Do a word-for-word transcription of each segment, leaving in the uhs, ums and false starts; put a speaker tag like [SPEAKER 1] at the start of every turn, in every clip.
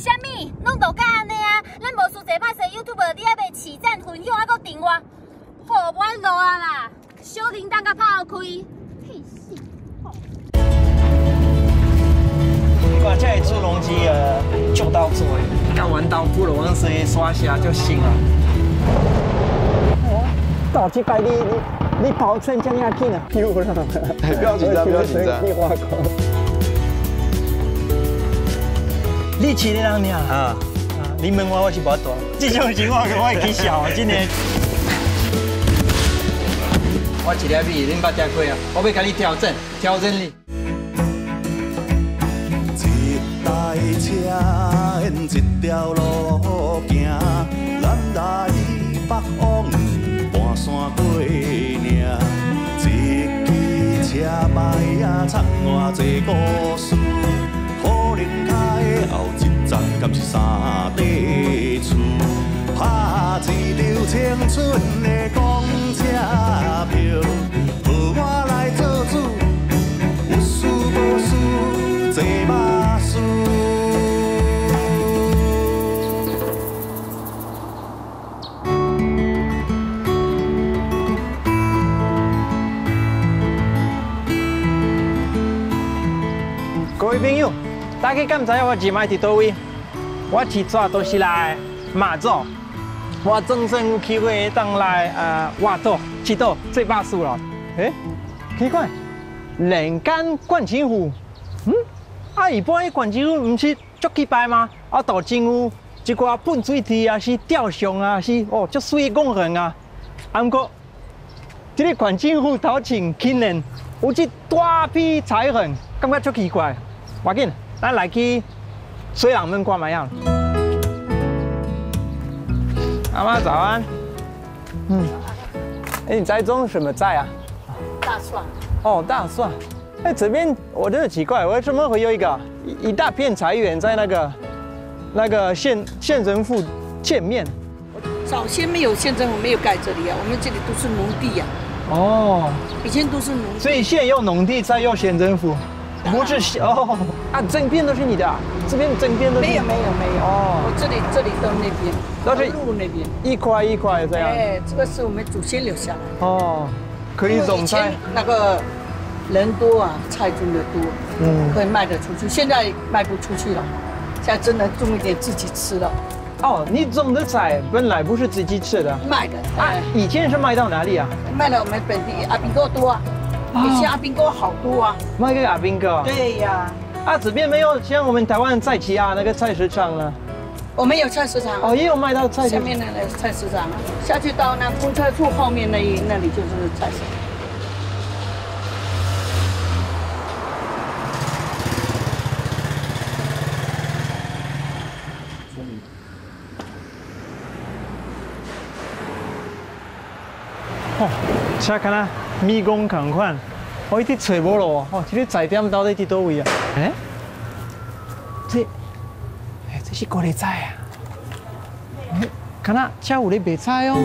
[SPEAKER 1] 虾米？拢都甲安尼啊！咱无输坐拍摄 YouTube， 你还袂起赞、分享，还佫订阅，好，我落啊啦！小铃铛甲拍开，屁事！
[SPEAKER 2] 你看这个猪笼机呃，足到做的，干完刀不如往生刷虾就行了。哦，到这摆你你你跑成这样紧啊？有啦，
[SPEAKER 3] 不要紧张，不要紧张。
[SPEAKER 2] 你饲的人尔啊？你问我我是无大，这种情况我会起笑啊，真的。我一粒米，恁捌食过啊？我要甲你调整，调整你。
[SPEAKER 4] 一台车沿一条路行，咱来北往半山过岭。一支车牌啊，藏偌济故事。可能开后一站，敢是三地厝，拍一张青春的公车票，予我来做主，有事无事坐巴士。
[SPEAKER 2] 各位朋友。大家敢知影我今摆伫倒位？我起早都是来马祖，我总算有机会当来呃活岛、七岛做巴士了。诶，奇怪，人间观景湖，嗯，啊一般的观景湖唔是足气派吗？啊，都真有一寡喷水池啊，是雕像啊，是哦足水的公园啊。啊，不过这个观景湖头前竟然有一大批彩虹，感觉足奇怪。要紧。咱来去水浪门看卖样。阿妈早安。嗯。哎，你在种什么菜啊？
[SPEAKER 5] 大蒜。
[SPEAKER 2] 哦，大蒜。哎，这边我真的奇怪，为什么会有一个一一大片菜园在那个那个县县政府前面？
[SPEAKER 5] 早先没有县政府没有盖这里啊，我们这里都是农地呀。
[SPEAKER 2] 哦。
[SPEAKER 5] 以前都是农地。
[SPEAKER 2] 所以现有农地，才有县政府。不是哦啊，整片都是你的、啊，这边整片都是。
[SPEAKER 5] 没有没有没有哦，我这里这里到那边，
[SPEAKER 2] 都是
[SPEAKER 5] 路那边
[SPEAKER 2] 一块一块这样。
[SPEAKER 5] 哎，这个是我们祖先留下来的。
[SPEAKER 2] 哦，可以种菜。
[SPEAKER 5] 那个人多啊，菜种的多，
[SPEAKER 2] 嗯，
[SPEAKER 5] 可以卖得出去。现在卖不出去了，现在真的种一点自己吃了。
[SPEAKER 2] 哦，你种的菜本来不是自己吃的，
[SPEAKER 5] 卖的
[SPEAKER 2] 啊，以前是卖到哪里啊？
[SPEAKER 5] 卖到我们本地阿饼哥多啊。以前阿兵哥好多啊，
[SPEAKER 2] 卖给阿兵哥。
[SPEAKER 5] 对呀，
[SPEAKER 2] 啊，这边没有像我们台湾在奇亚那个菜市场了。
[SPEAKER 5] 我们有菜市场
[SPEAKER 2] 哦，也有卖到菜市场。
[SPEAKER 5] 下面那个菜市场，下去到那公车处后面那那里就是菜市场。
[SPEAKER 2] 哦，车看啦。迷宫同款，我一直找无咯。哦，这个菜店到底伫倒位啊？哎，这，哎，这是高丽菜啊！哎，看那车有咧卖菜哦。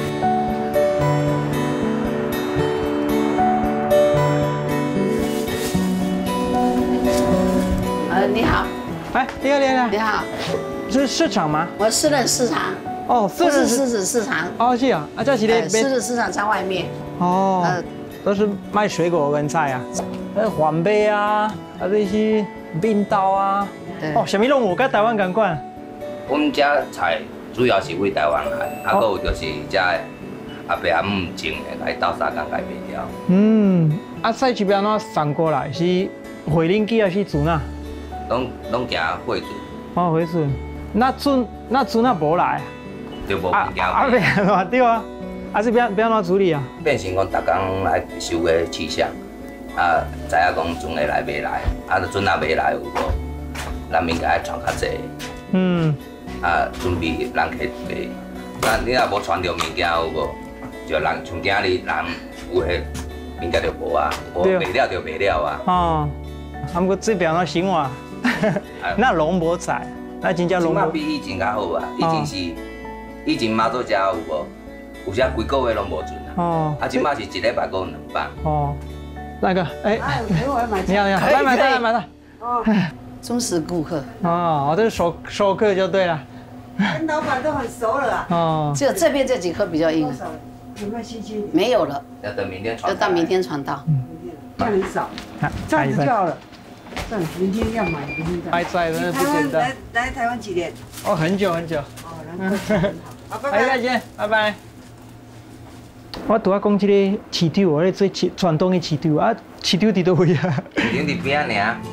[SPEAKER 5] 呃，你好。
[SPEAKER 2] 哎，你好，你好。
[SPEAKER 5] 你好。
[SPEAKER 2] 这是市场吗？
[SPEAKER 5] 我私人市场。
[SPEAKER 2] 哦，
[SPEAKER 5] 私人狮子市场。
[SPEAKER 2] 哦，是啊，啊，这是咧。
[SPEAKER 5] 狮子市场在外面。
[SPEAKER 2] 哦。呃，都是卖水果跟菜啊，那黄贝啊，啊这些冰刀啊。哦，什么拢有，跟台湾同款。
[SPEAKER 6] 我们家菜主要是为台湾来，啊，还有就是这阿伯阿姆种的，来倒沙港改卖掉。
[SPEAKER 2] 嗯，啊，菜这边怎送过来？是回零机还是船啊？
[SPEAKER 6] 拢拢行货船。
[SPEAKER 2] 哦，货船。那船那船啊无来。
[SPEAKER 6] 就无
[SPEAKER 2] 啊啊，变安对啊，啊是变变安怎处理啊？
[SPEAKER 6] 变成讲，逐工来收个气象，啊，知影讲船会来袂来，啊，船若袂来有无，咱应该传较济。嗯。啊，准备人客卖，那你若无传到物件有无？就人像今日人有迄物件就无啊，无卖了就卖了啊。哦，
[SPEAKER 2] 啊，不过这边那生活，那农无菜，那真正农。
[SPEAKER 6] 即摆比以前较好啊，以前是。以前妈祖家有无？有些规个月拢无存啊。哦。啊，即摆是一礼拜够两百。哦。那个，哎。你好，你好，来买菜，来买菜。哦。
[SPEAKER 7] 忠实顾客。
[SPEAKER 2] 哦，这是熟熟客就对了。
[SPEAKER 8] 跟老板都很熟了啊。
[SPEAKER 2] 哦，
[SPEAKER 7] 只有这边这几颗比较硬，
[SPEAKER 8] 有没有新鲜？
[SPEAKER 7] 没有了，
[SPEAKER 6] 要等明天传。
[SPEAKER 7] 要到明天传到。
[SPEAKER 8] 这样很少，这样子就好了。这样明天要买，明天再。
[SPEAKER 2] 拍出来真的不简单。
[SPEAKER 8] 来来台湾几年？
[SPEAKER 2] 哦，很久很久。
[SPEAKER 8] 哦，然后好，拜
[SPEAKER 2] 拜。下次见，拜拜。我拄仔讲即个市场，我咧做传统的市场啊，市场伫倒位啊？
[SPEAKER 6] 市场伫边仔尔。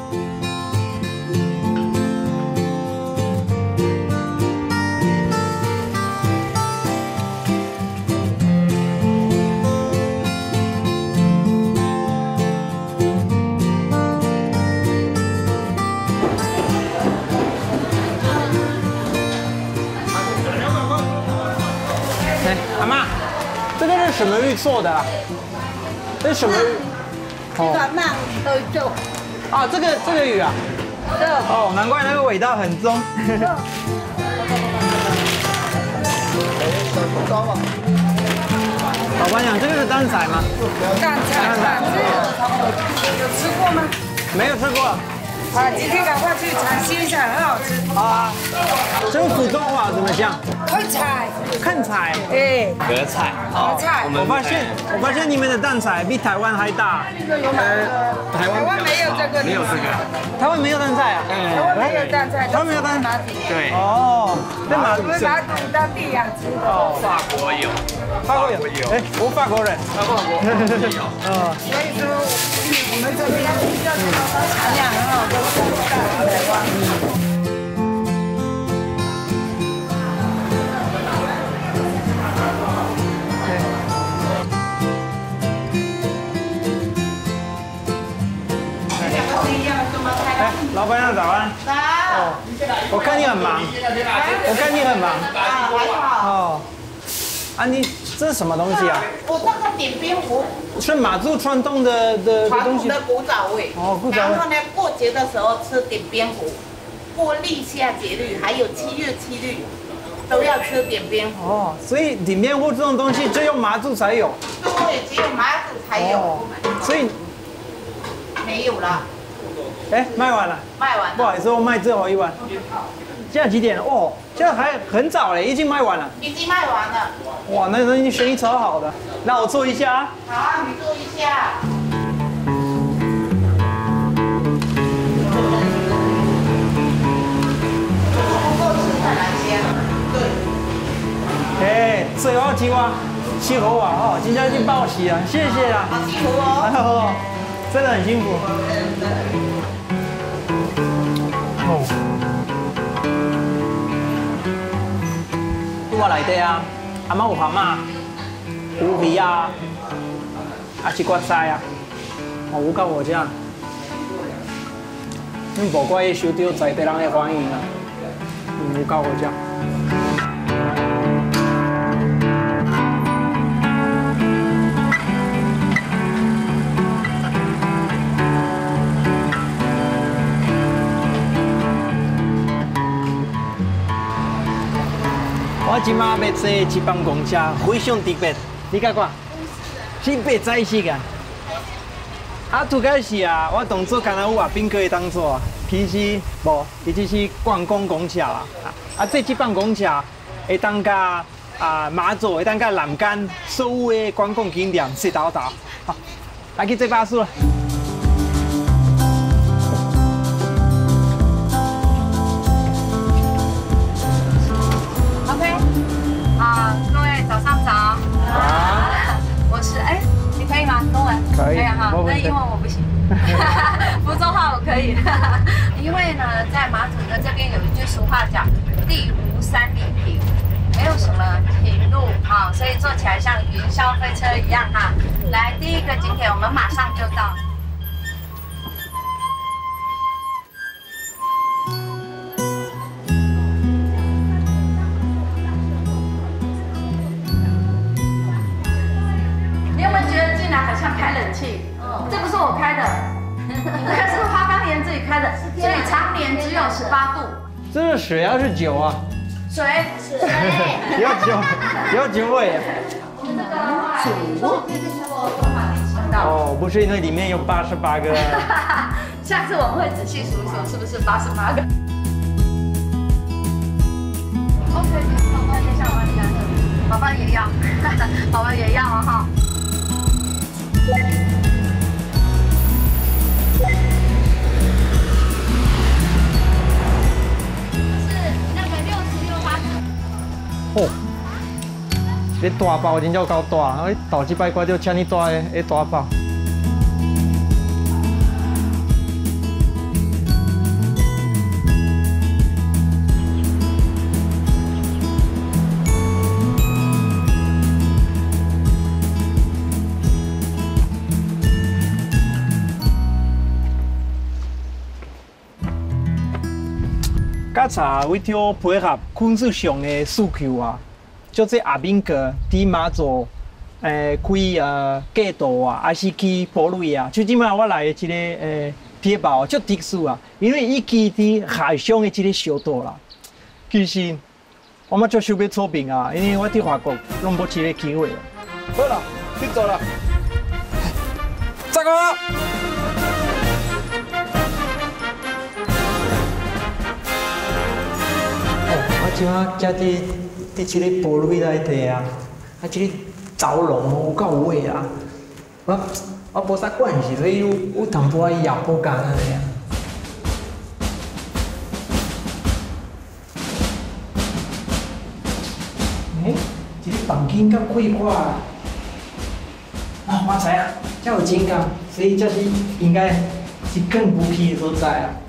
[SPEAKER 2] 阿妈，这个是什么鱼做的啊？这是什么鱼？
[SPEAKER 8] 哦，鳗都做。
[SPEAKER 2] 啊，这个这个鱼啊？哦，难怪那个味道很重。老板娘，这个是蛋仔吗？
[SPEAKER 8] 蛋仔，蛋仔，有吃过吗？
[SPEAKER 2] 没有吃过。
[SPEAKER 8] 啊，今天赶快去尝鲜一下，很好吃。
[SPEAKER 2] 啊，这个普通话怎么讲？
[SPEAKER 8] 会采，
[SPEAKER 2] 看菜，
[SPEAKER 8] 哎，
[SPEAKER 2] 隔菜，
[SPEAKER 8] 隔菜。
[SPEAKER 2] 我发现，我发现你们的蛋仔比台湾还大。
[SPEAKER 8] 呃，台湾没有这个，没有这个，
[SPEAKER 2] 台湾没有蛋仔啊？
[SPEAKER 8] 台湾没有蛋仔，
[SPEAKER 2] 台湾没有蛋仔。
[SPEAKER 8] 对。
[SPEAKER 2] 哦，在马
[SPEAKER 8] 我们马祖当地养殖的。
[SPEAKER 2] 哦，法国有，法国有，哎，我法国人。法国有。哦。
[SPEAKER 8] 所以说，我们这边产量很好，都是大台湾。
[SPEAKER 2] 老板娘早安。早。哦，我看你很忙。我看你很忙。
[SPEAKER 9] 啊，还好。
[SPEAKER 2] 哦。啊，你这是什么东西啊？
[SPEAKER 9] 我这个点边壶。
[SPEAKER 2] 是马祖传统的的
[SPEAKER 9] 传
[SPEAKER 2] 东西。
[SPEAKER 9] 统的古早味。
[SPEAKER 2] 哦，古早味。
[SPEAKER 9] 然后呢，过节的时候吃点边壶，过立夏节日，还有七月七日，都要吃点边壶。
[SPEAKER 2] 哦，所以点边壶这种东西只有马祖才有。
[SPEAKER 9] 对，只有马祖才有。哦、
[SPEAKER 2] 所以
[SPEAKER 9] 没有了。
[SPEAKER 2] 哎，卖完了。
[SPEAKER 9] 卖完了。
[SPEAKER 2] 不好意思，我卖最后一碗。现在几点了？哦，现在还很早嘞，已经卖完了。
[SPEAKER 9] 已经卖完了。
[SPEAKER 2] 哇，那那你生意超好的。那我做一下啊。
[SPEAKER 9] 好，你做一下。不够吃再来先。对。
[SPEAKER 2] 哎，最后一碗，辛苦啊！哦，今天去报喜啊，谢谢啊。
[SPEAKER 9] 好辛苦哦。
[SPEAKER 2] 真的很辛苦。哦。我内底啊，阿妈有蛤蟆、有鱼啊，啊是骨菜啊，哦有够我这样。你无怪伊收到在地人的欢迎啊，有够我这样。我今仔要坐一班公车，非常特别。你看看，特别彩色啊！啊，拄开始啊，我当做敢若有啊，宾可以当做啊，其实无，伊只是观光公车啦。啊，这这班公车会当甲啊马祖，会当甲南竿所有的观光景点一道道。好，来去坐巴士了。
[SPEAKER 10] 可以哈，那英文我不行，福州话我可以。因为呢，在马祖的这边有一句俗话讲“地无三里平”，没有什么平路啊，所以坐起来像云霄飞车一样哈。来，第一个景点我们马上就到。你有没有觉得进来好像开冷气？这不是我开的，这个是花岗岩自己开的，所以常年只有十八度。
[SPEAKER 2] 这是水还是酒啊？
[SPEAKER 10] 水，水，
[SPEAKER 2] 有酒，有酒味。
[SPEAKER 10] 酒，这个是我中华地区的到。
[SPEAKER 2] 哦，不是因为里面有八十八个。
[SPEAKER 10] 下次我们会仔细数一数，是不是八十八个 ？OK， 宝宝接下来家，宝宝也要，宝宝也要啊哈。
[SPEAKER 2] 哦，这大包真叫够大，哎，头一摆看到这么大的个大包。刚才为着配合军事上的需求啊，就这阿兵哥伫马祖诶开呃街道啊，还是去堡垒啊，就即摆我来的这个诶铁道足特殊啊，因为伊基伫海上的这个小岛啦。其实我们就想要出兵啊，因为我伫法国拢无这个机会啊。
[SPEAKER 3] 好了，去走了。
[SPEAKER 2] 再个。像啊，家伫伫即个堡垒内底啊，啊，即个走廊有够有位啊！我我无啥关系，所以有有淡薄仔也不干安尼啊。诶，即个房间较开阔啊！啊，我知啊，遮有真工，所以这是应该是更武器的所在啊。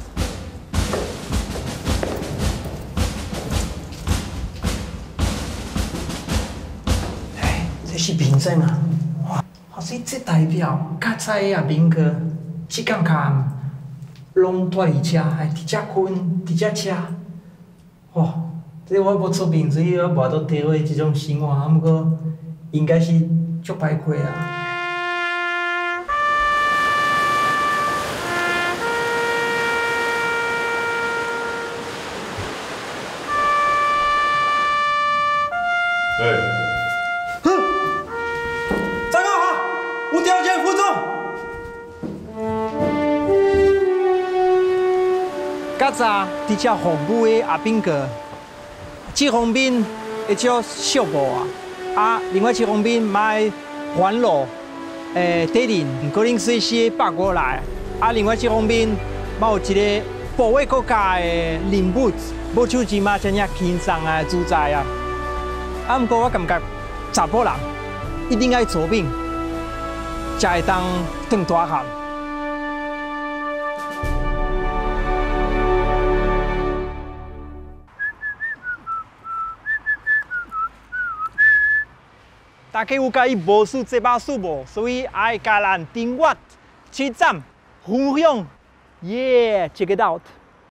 [SPEAKER 2] 是凭证啊！哇，所以这代表较早啊，民哥即工卡拢住伫遮，还伫遮困，伫遮车。哇，这我无出面，所以我无法体会这种生活。啊，不过应该是足歹过啊。
[SPEAKER 3] 对。
[SPEAKER 2] 较早伫遮服务的阿兵哥，这方面会叫小部啊，啊，另外一方面买环路，诶，底林可能是些北国来，啊，另外一方面，嘛有一个保卫国家的任务，无像即马这样轻松啊自在啊。啊，不过我感觉查甫人一定要做兵，才会当当大汉。大家有介意无数这把书无？所以爱甲咱订阅、点赞、分享，耶 ！Check it out！